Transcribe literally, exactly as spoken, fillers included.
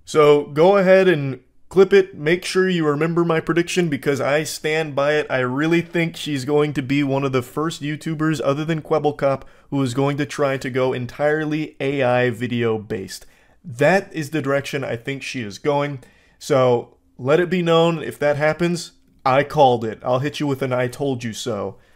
So go ahead and clip it. Make sure you remember my prediction because I stand by it. I really think she's going to be one of the first YouTubers other than Kwebbelkop who is going to try to go entirely A I video based. That is the direction I think she is going. So let it be known if that happens, I called it. I'll hit you with an I told you so.